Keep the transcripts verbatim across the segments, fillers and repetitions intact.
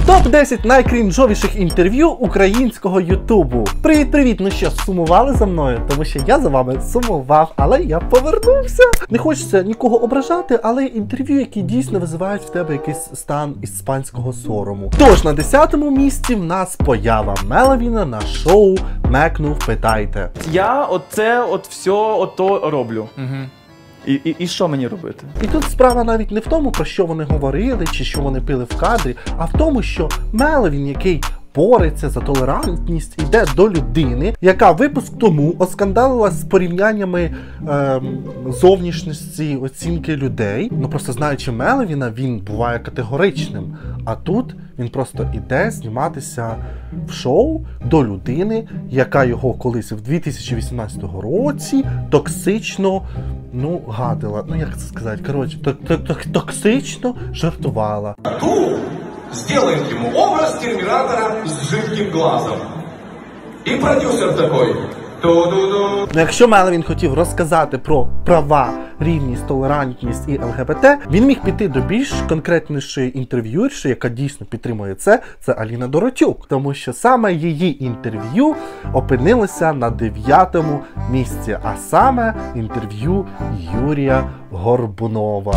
топ десять найкрінжовіших інтерв'ю українського ютубу. Привіт-привіт! Ну що, сумували за мною? Тому що я за вами сумував, але я повернувся. Не хочеться нікого ображати, але інтерв'ю, які дійсно визивають в тебе якийсь стан іспанського сорому. Тож, на десятому місці в нас поява Меловіна на шоу «Мекнув, питайте». Я оце от все ото роблю. Угу. І, і, і що мені робити? І тут справа навіть не в тому, про що вони говорили, чи що вони пили в кадрі, а в тому, що Меловін, який бореться за толерантність, іде до людини, яка випуск тому оскандалила з порівняннями ем, зовнішності, оцінки людей. Ну просто знаючи Меловіна, він буває категоричним. А тут він просто іде зніматися в шоу до людини, яка його колись в дві тисячі вісімнадцятому році токсично, ну, гадила. Ну як це сказати? Коротше, токсично жартувала. Сделаем ему образ терминатора с жидким глазом. И продюсер такой. Ту-ду-ду. Ну, якщо Меловін хотів розказати про права, рівність, толерантність і ЛГБТ, він міг піти до більш конкретнішої інтерв'юерші, яка дійсно підтримує це, це Аліна Доротюк. Тому що саме її інтерв'ю опинилося на дев'ятому місці, а саме інтерв'ю Юрія Горбунова.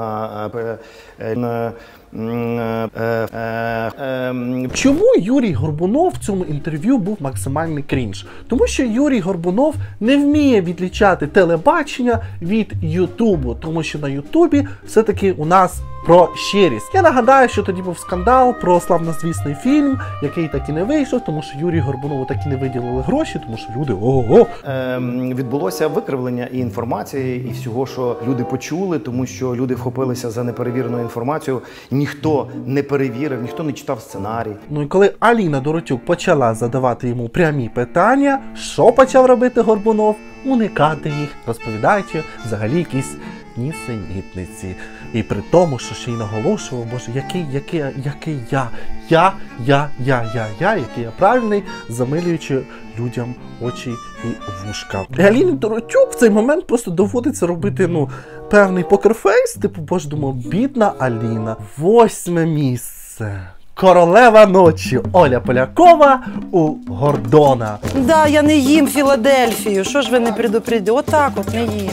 Чому Юрій Горбунов в цьому інтерв'ю був максимальний крінж? Тому що Юрій Горбунов не вміє відлічати телебачення від Ютубу, тому що на Ютубі все-таки у нас про щирість. Я нагадаю, що тоді був скандал про славнозвісний фільм, який так і не вийшов, тому що Юрію Горбунову так і не виділили гроші, тому що люди ого-го. Ем, відбулося викривлення і інформації, і всього, що люди почули, тому що люди вхопилися за неперевірену інформацію. Ніхто не перевірив, ніхто не читав сценарій. Ну і коли Аліна Доротюк почала задавати йому прямі питання, що почав робити Горбунов? Уникати їх, розповідаючи взагалі якісь нісенітниці. І при тому, що ще й наголошував, боже, який, який, який я, я, я, я, я, я, який я правильний, замилюючи людям очі і вушка. І Аліні Доротюк в цей момент просто доводиться робити, ну, певний покерфейс, типу, боже, думав, бідна Аліна. Восьме місце. Королева ночі Оля Полякова у Гордона. Да, я не їм Філадельфію, що ж ви не предупредили? Отак от не їм.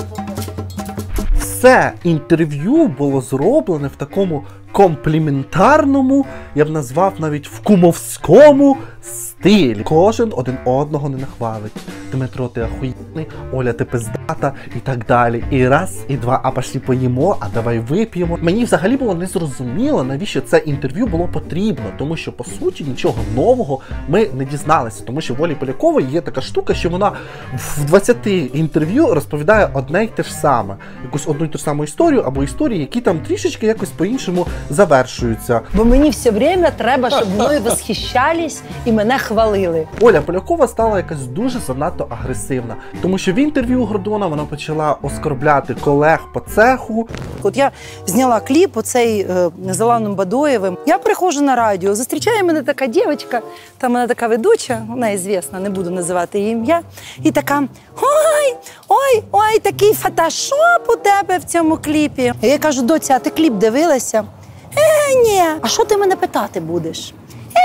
Це інтерв'ю було зроблене в такому компліментарному, я б назвав навіть в кумовському стилі. Кожен один одного не нахвалить. Дмитро, ти ахуєнний, Оля, ти пиздата і так далі. І раз, і два, а пошли поїмо, а давай вип'ємо. Мені взагалі було незрозуміло, навіщо це інтерв'ю було потрібно, тому що, по суті, нічого нового ми не дізналися. Тому що в Олі Полякової є така штука, що вона в двадцяти інтерв'ю розповідає одне й те ж саме. Якусь одну й ту ж саму історію, або історії, які там трішечки якось по-іншому завершуються. Бо мені все время треба, щоб мною восхищались і мене хвалили. Оля Полякова стала якась дуже занадто агресивна, тому що в інтерв'ю Гордона вона почала оскорбляти колег по цеху. От я зняла кліп оцей е, з Аланом Бадоєвим. Я приходжу на радіо, зустрічає мене така дівчинка, там вона така ведуча, вона ізвісна, не буду називати її ім'я, і така: ой, ой, ой, такий фотошоп у тебе в цьому кліпі. І я кажу: доця, а ти кліп дивилася? Е, ні. А що ти мене питати будеш?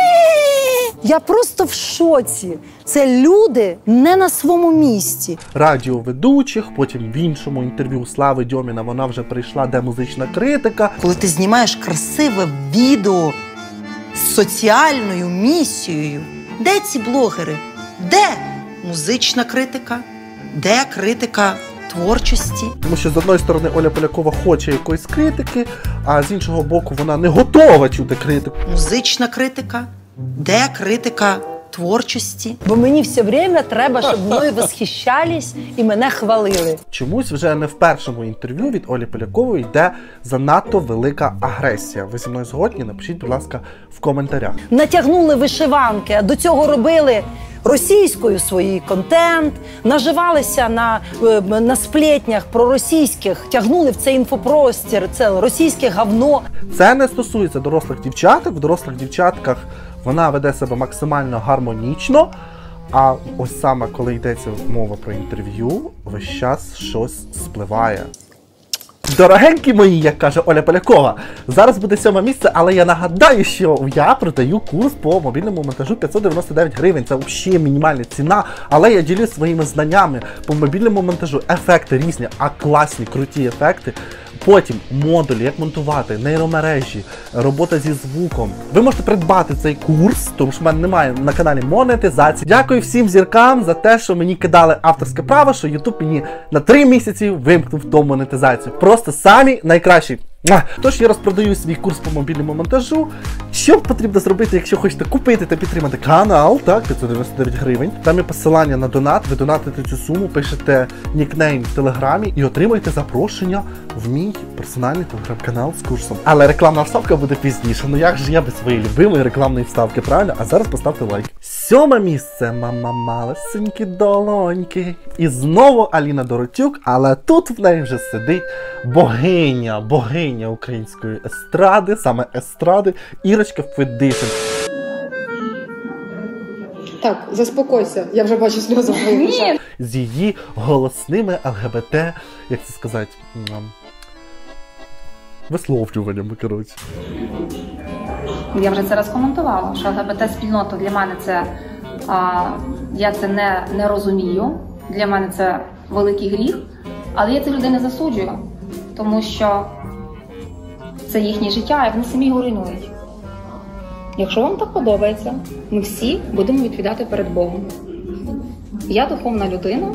Е, я просто в шоці. Це люди не на своєму місці. Радіоведучих, потім в іншому інтерв'ю Слави Дьоміна вона вже прийшла, де музична критика. Коли ти знімаєш красиве відео з соціальною місією, де ці блогери? Де музична критика? Де критика творчості? Тому що з одної сторони Оля Полякова хоче якоїсь критики, а з іншого боку вона не готова чути критику. Музична критика? Де критика творчості? Бо мені все время треба, щоб мною восхищались і мене хвалили. Чомусь вже не в першому інтерв'ю від Олі Полякової йде занадто велика агресія. Ви зі мною згодні? Напишіть, будь ласка, в коментарях. Натягнули вишиванки, а до цього робили російською свій контент, наживалися на, на сплетнях проросійських, тягнули в цей інфопростір, це російське говно. Це не стосується дорослих дівчаток. В дорослих дівчатках вона веде себе максимально гармонічно, а ось саме коли йдеться мова про інтерв'ю, весь час щось спливає. Дорогенькі мої, як каже Оля Полякова, зараз буде сьоме місце, але я нагадаю, що я продаю курс по мобільному монтажу п'ятсот дев'яносто дев'ять гривень. Це взагалі мінімальна ціна, але я ділюсь своїми знаннями по мобільному монтажу. Ефекти різні, а класні, круті ефекти. Потім модулі, як монтувати, нейромережі, робота зі звуком. Ви можете придбати цей курс, тому що в мене немає на каналі монетизації. Дякую всім зіркам за те, що мені кидали авторське право, що YouTube мені на три місяці вимкнув ту монетизацію. Просто самі найкращі. Тож я розпродаю свій курс по мобільному монтажу. Що потрібно зробити, якщо хочете купити та підтримати канал, так, п'ятсот дев'яносто дев'ять гривень. Там є посилання на донат, ви донатите цю суму, пишете нікнейм в телеграмі і отримаєте запрошення в мій персональний телеграм-канал з курсом. Але рекламна вставка буде пізніше. Ну як же я без своєї любимої рекламної вставки, правильно? А зараз поставте лайк. Сьоме місце, мама малесенькі долоньки. І знову Аліна Доротюк, але тут в неї вже сидить богиня, богиня української естради, саме естради, Ірочка Федишин. Так, заспокойся, я вже бачу сльози в твоїх очах. З її голосними ЛГБТ, як це сказати, висловлюваннями, коротше. Я вже це розкоментувала, що ЛГБТ-спільнота для мене це, а, я це не, не розумію, для мене це великий гріх, але я цих людей не засуджую, тому що це їхнє життя, і вони самі його руйнують. Якщо вам так подобається, ми всі будемо відповідати перед Богом. Я духовна людина,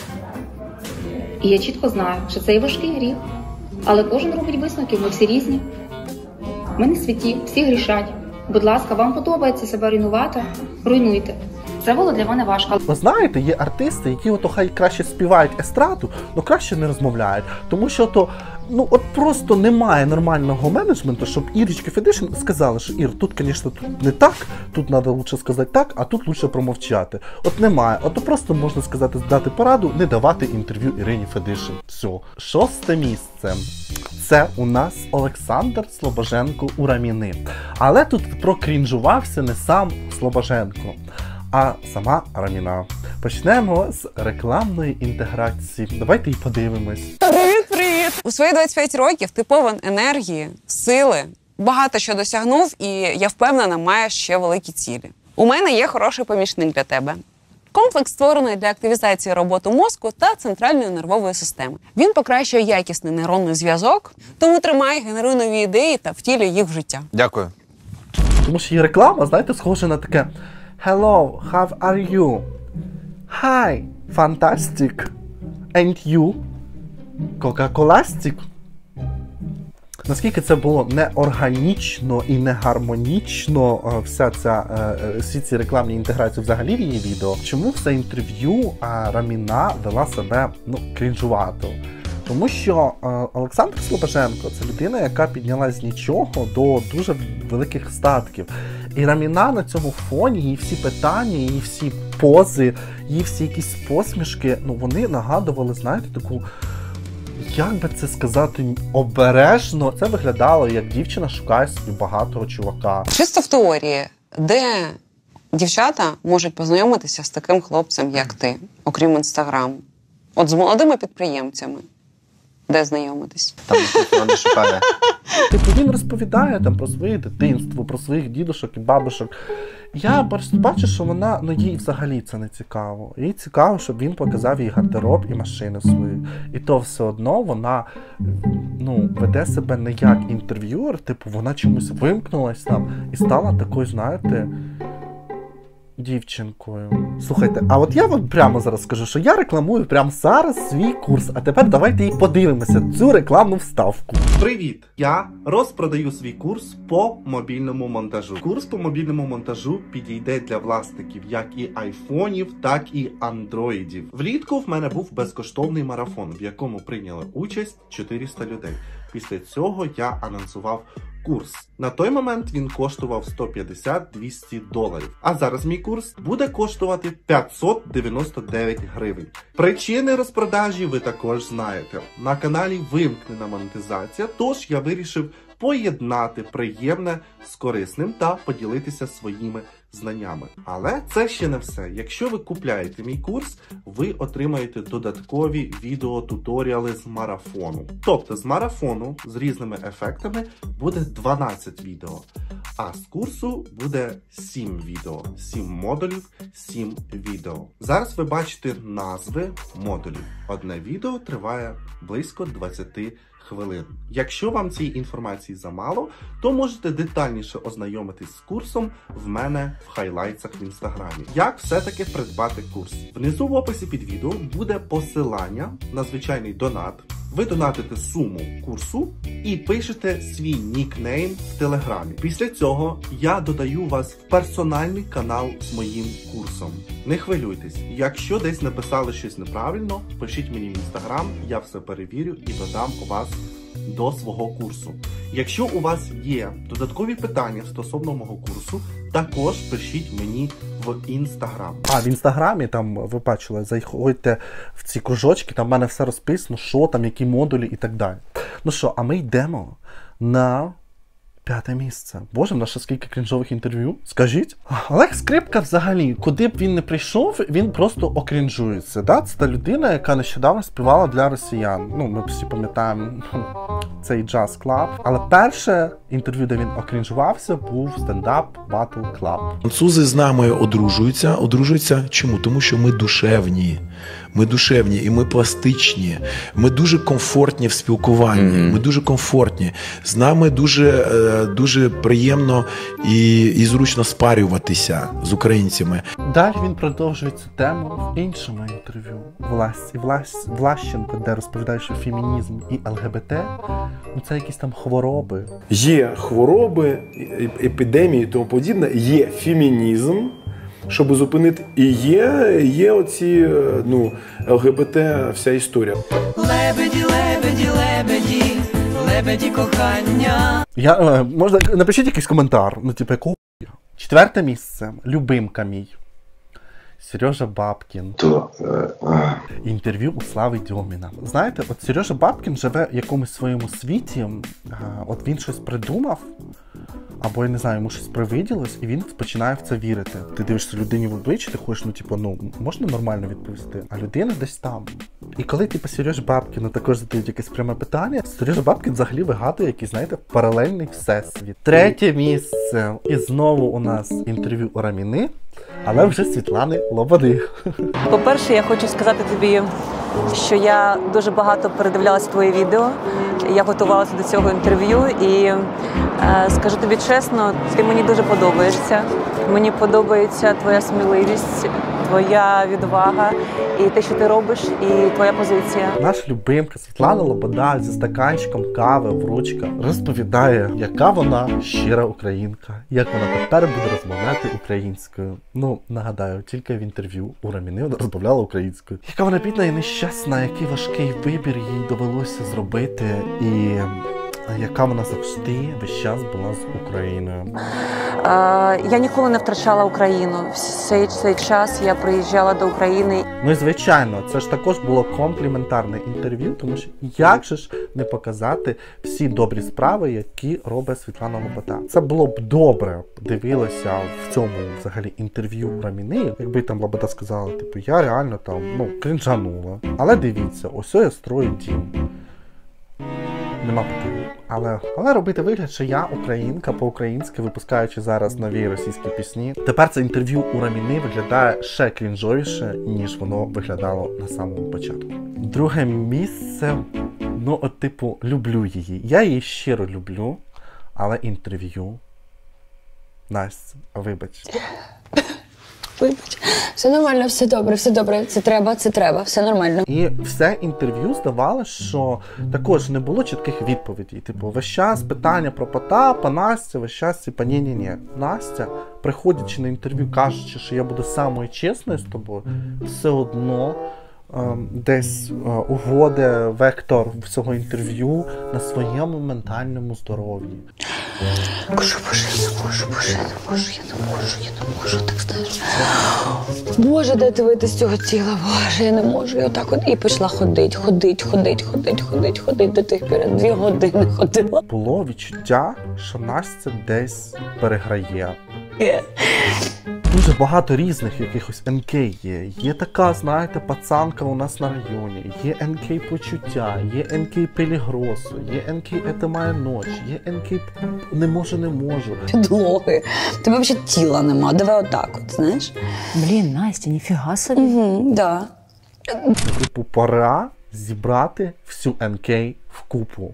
і я чітко знаю, що це є важкий гріх, але кожен робить висновки, ми всі різні. Ми не святі, всі грішать. Будь ласка, вам подобається себе руйнувати? Руйнуйте. Це було для мене важко. Ви знаєте, є артисти, які ото хай краще співають естраду, але краще не розмовляють. Тому що то, ну от просто немає нормального менеджменту, щоб Ірочка Федишин сказала, що Ір, тут, звісно, тут не так, тут треба лучше сказати так, а тут лучше промовчати. От немає. Ото просто можна сказати, дати пораду, не давати інтерв'ю Ірині Федишин. Все. Шосте місце. Це у нас Олександр Слобоженко у Раміни. Але тут прокрінжувався не сам Слобоженко, а сама Раміна. Почнемо з рекламної інтеграції. Давайте і подивимось. Привіт-привіт! У свої двадцять п'ять років ти повен енергії, сили, багато що досягнув і, я впевнена, маєш ще великі цілі. У мене є хороший помічник для тебе. Комплекс створений для активізації роботи мозку та центральної нервової системи. Він покращує якісний нейронний зв'язок, тому тримай, генеруй нові ідеї та втілюй їх в життя. Дякую. Тому що її реклама, знаєте, схожа на таке Hello, how are you? Hi, fantastic. And you? Coca-Colastic? Наскільки це було неорганічно і не гармонічно, вся ця, всі ці рекламні інтеграції взагалі в її відео, чому все інтерв'ю Раміна вела себе, ну, крінжувато? Тому що е, Олександр Слобоженко – це людина, яка піднялась з нічого до дуже великих статків. І Раміна на цьому фоні, її всі питання, її всі пози, її всі якісь посмішки, ну вони нагадували, знаєте, таку, як би це сказати, обережно. Це виглядало, як дівчина шукає собі багатого чувака. Чисто в теорії, де дівчата можуть познайомитися з таким хлопцем, як ти, окрім Інстаграму? От з молодими підприємцями. Де знайомитись? Там вона шукає. Типу він розповідає там про своє дитинство, про своїх дідушок і бабушок. Я бачу, що вона, ну їй взагалі це не цікаво. Їй цікаво, щоб він показав їй гардероб і машини свої. І то все одно вона, ну, веде себе не як інтерв'юер, типу вона чомусь вимкнулась там і стала такою, знаєте, дівчинкою. Слухайте, а от я вам прямо зараз скажу, що я рекламую прямо зараз свій курс, а тепер давайте і подивимося цю рекламну вставку. Привіт! Я розпродаю свій курс по мобільному монтажу. Курс по мобільному монтажу підійде для власників як і айфонів, так і андроїдів. Влітку в мене був безкоштовний марафон, в якому прийняли участь чотириста людей. Після цього я анонсував курс. На той момент він коштував сто п'ятдесят - двісті доларів. А зараз мій курс буде коштувати п'ятсот дев'яносто дев'ять гривень. Причини розпродажі ви також знаєте. На каналі вимкнена монетизація, тож я вирішив поєднати приємне з корисним та поділитися своїми знаннями. Але це ще не все. Якщо ви купляєте мій курс, ви отримаєте додаткові відеотуторіали з марафону. Тобто з марафону з різними ефектами буде дванадцять відео, а з курсу буде сім відео, сім модулів, сім відео. Зараз ви бачите назви модулів. Одне відео триває близько двадцять хвилин. Якщо вам цієї інформації замало, то можете детальніше ознайомитись з курсом в мене в хайлайтсах в інстаграмі. Як все-таки придбати курс? Внизу в описі під відео буде посилання на звичайний донат. Ви донатите суму курсу і пишете свій нікнейм в Телеграмі. Після цього я додаю вас в персональний канал з моїм курсом. Не хвилюйтесь, якщо десь написали щось неправильно, пишіть мені в інстаграм, я все перевірю і додам вас до свого курсу. Якщо у вас є додаткові питання стосовно мого курсу, також пишіть мені в інстаграм. А в інстаграмі, там, ви бачили, заходьте в ці кружочки, там в мене все розписано, що там, які модулі і так далі. Ну що, а ми йдемо на п'яте місце. Боже, в нас ще скільки крінжових інтерв'ю. Скажіть. Олег Скрипка взагалі, куди б він не прийшов, він просто окрінжується. Да? Це та людина, яка нещодавно співала для росіян. Ну, ми всі пам'ятаємо цей джаз клаб. Але перше інтерв'ю, де він окрінжувався, був стендап Батл Клаб. Французи з нами одружуються. Одружуються чому? Тому що ми душевні. Ми душевні і ми пластичні. Ми дуже комфортні в спілкуванні. Mm-hmm. Ми дуже комфортні. З нами дуже, дуже приємно і, і зручно спарюватися з українцями. Далі він продовжує цю тему в іншому інтерв'ю. Влас, Влас, Влащенко, де розповідає, що фемінізм і ЛГБТ ну, це якісь там хвороби. Є хвороби, епідемії і тому подібне. Є фемінізм, щоб зупинити. І є, є оці, ну, ЛГБТ, вся історія. Лебеді, лебеді, лебеді, лебеді кохання. Я, можна, напишіть якийсь коментар, ну, типу, якого хуя? Четверте місце. Любимка мій. Сережа Бабкін. То, е, е. Інтерв'ю у Слави Дьоміна. Знаєте, от Сережа Бабкін живе в якомусь своєму світі, а, от він щось придумав, або, я не знаю, йому щось привиділось, і він починає в це вірити. Ти дивишся людині в обличчя, ти хочеш, ну, типу, ну, можна нормально відповісти, а людина десь там. І коли, типу, Сережа Бабкіну також задають якесь пряме питання, Сережа Бабкін взагалі вигадує якийсь, знаєте, паралельний всесвіт. Третє місце. І знову у нас інтерв'ю у Раміни, але вже Світлани Лободи. По-перше, я хочу сказати тобі, що я дуже багато передивлялася твої відео. Я готувалася до цього інтерв'ю і е, скажу тобі чесно, ти мені дуже подобаєшся. Мені подобається твоя сміливість, твоя відвага і те, що ти робиш, і твоя позиція. Наша любимка Світлана Лобода зі стаканчиком кави в ручках розповідає, яка вона щира українка, як вона тепер буде розмовляти українською. Ну, нагадаю, тільки в інтерв'ю у Раміни вона розмовляла українською. Яка вона бідна і нещасна, який важкий вибір їй довелося зробити, і яка вона завжди весь час була з Україною. Я ніколи не втрачала Україну. Всей цей час я приїжджала до України. Ну і звичайно, це ж також було компліментарне інтерв'ю, тому що як же ж не показати всі добрі справи, які робить Світлана Лобода. Це було б добре дивилося в цьому взагалі інтерв'ю Раміни, якби там Лобода сказала, типу, я реально там, ну, кринжанула. Але дивіться, ось я строю дім. Нема питань. Але, але робити вигляд, що я українка по-українськи, випускаючи зараз нові російські пісні. Тепер це інтерв'ю у Раміни виглядає ще крінжовіше, ніж воно виглядало на самому початку. Друге місце, ну от типу, люблю її. Я її щиро люблю, але інтерв'ю... Настя, вибач. Вибач, все нормально, все добре, все добре, це треба, це треба, все нормально. І все інтерв'ю здавалося, що також не було чітких відповідей. Типу, весь час питання про Потапа, Настя, весь час типу, ні-ні-ні. Настя, приходячи на інтерв'ю, кажучи, що я буду самою чесною з тобою, все одно ем, десь е, уводить вектор всього інтерв'ю на своєму ментальному здоров'ї. Кажу, боже, я не можу, боже, я не можу, я не можу, я не можу, так знаєш. Боже, дайте вийти з цього тіла, боже, я не можу. І отак от і пішла ходить, ходить, ходить, ходить, ходить, ходить до тих пір. Дві години ходила. Було відчуття, що Настя десь переграє. Дуже багато різних якихось ен кей є. Є така, знаєте, пацанка у нас на районі, є ен кей почуття, є ен кей пелігросу, є ен кей «Ете моя ноч», є ен кей «Не можу, не можу». Підлоги. Тебе взагалі тіла нема, давай отак от, знаєш. Блін, Настя, ніфіга собі. Угу, да. Типу, пора зібрати всю ен кей вкупу.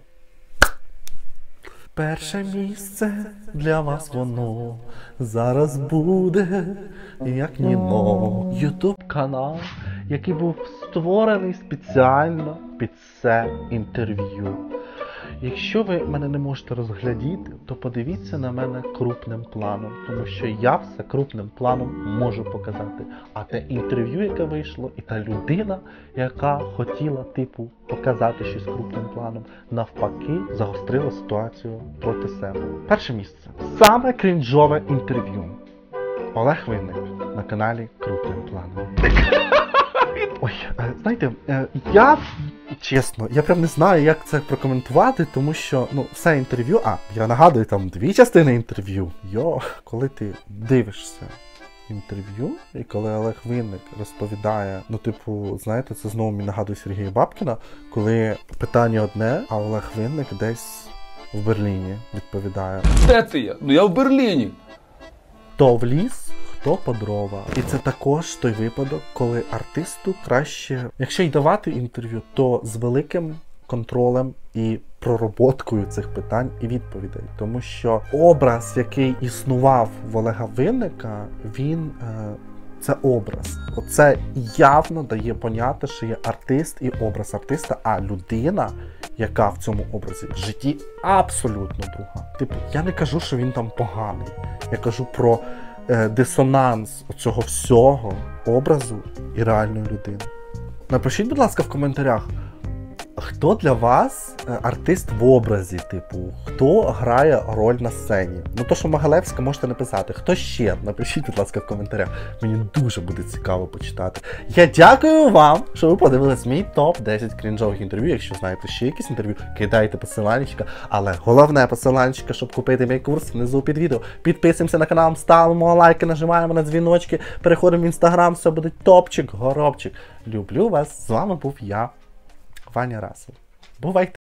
Перше місце для вас воно зараз буде, як ніно. Ютуб канал, який був створений спеціально під це інтерв'ю. Якщо ви мене не можете розглядіти, то подивіться на мене крупним планом, тому що я все крупним планом можу показати. А те інтерв'ю, яке вийшло, і та людина, яка хотіла, типу, показати щось крупним планом, навпаки, загострила ситуацію проти себе. Перше місце. Саме крінжове інтерв'ю. Олег Винник на каналі Крупним планом. Ой, знаєте, я, чесно, я прям не знаю, як це прокоментувати, тому що, ну, все інтерв'ю, а, я нагадую, там дві частини інтерв'ю. Йо, коли ти дивишся інтерв'ю, і коли Олег Винник розповідає, ну, типу, знаєте, це знову мені нагадує Сергія Бабкіна, коли питання одне, а Олег Винник десь в Берліні відповідає. Де ти є? Ну, я в Берліні. То в ліс, хто по дрова. І це також той випадок, коли артисту краще, якщо й давати інтерв'ю, то з великим контролем і пророботкою цих питань і відповідей. Тому що образ, який існував в Олега Винника, він... Е, це образ. Оце явно дає поняти, що є артист і образ артиста, а людина, яка в цьому образі в житті абсолютно друга. Типу, я не кажу, що він там поганий. Я кажу про е, дисонанс цього всього образу і реальної людини. Напишіть, будь ласка, в коментарях, хто для вас артист в образі, типу, хто грає роль на сцені? Ну, то, що Могилевська, можете написати. Хто ще? Напишіть, будь ласка, в коментарях. Мені дуже буде цікаво почитати. Я дякую вам, що ви подивились мій топ десять крінжових інтерв'ю. Якщо знаєте ще якісь інтерв'ю, кидайте посиланнячка. Але головне посиланчика, щоб купити мій курс, внизу під відео. Підписуємося на канал, ставимо лайки, нажимаємо на дзвіночки, переходимо в інстаграм, все буде топчик, горобчик. Люблю вас, з вами був я, Ваня Расел. Бувайте!